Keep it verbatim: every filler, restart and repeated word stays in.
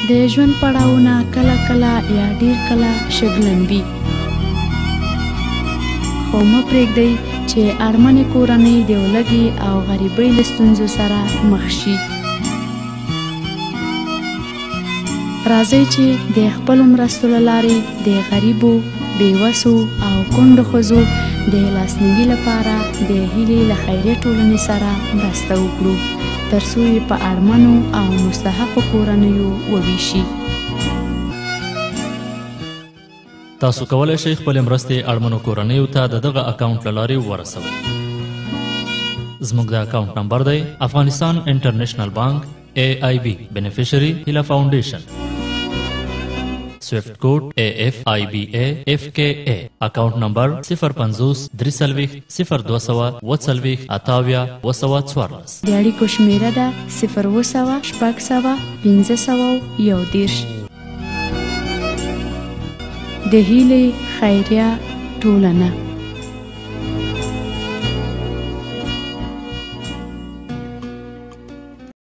د ژوند پړاوونه کله کله یا ډیر کله شګلن وي، خو مه پرېږدئ چې اړمنې کورنۍ د ولږې او غریبۍ له ستونزو سره مخ شي. راځئ چې د خپلو مرستو له لارې د غریبو، بېوسو او کونډو ښځو د لاسنیوي لپاره د هیلې له خیریه ټولنې سره مرسته وکړو، تر څو یې په اړمنو او مستحقو کورنیو وویشي. تاسو کولی شئ خپلې مرستې اړمنو کورنیو ته د دغه اکاونټ له لارې ورسوئ. زموږ د اکاونټ نمبر دی افغانستان انټرنیشنل بانک اے آئی بی بینیفیشري هیله فاونډیشن، سویفت کوډ اے ایف آئی بی اے ایف کے اے، اکاونټ نمبر صفر پنځوس درې څلوېښت صفر دوه سوه اووه څلوېښت اتاویا اووه سوه څوارلس. د اړیکو شمېره ده صفر اووه سوه شپږ سوه پنځه سوه یو دېرش. د هیلې خیریه ټولنه.